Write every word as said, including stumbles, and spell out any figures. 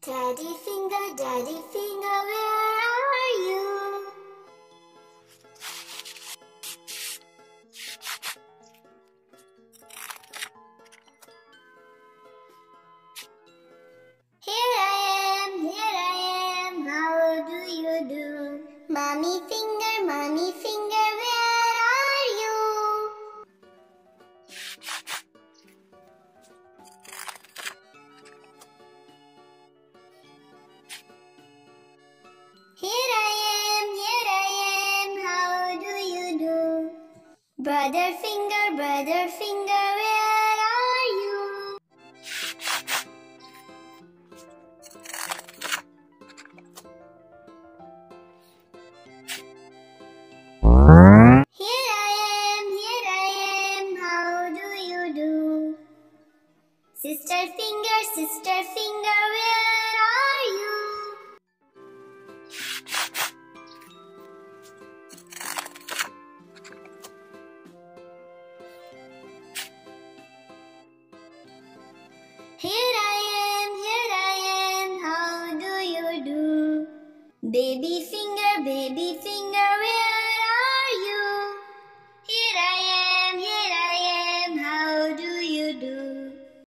Daddy finger, daddy finger, where are you? Here I am, here I am, how do you do? Mommy finger, mommy finger, where are you? Here I am, here I am, how do you do? Brother finger, brother finger, where are you? Here I am, here I am, how do you do? Sister finger, sister finger, where are you? Here I am, here I am, how do you do? Baby finger, baby finger.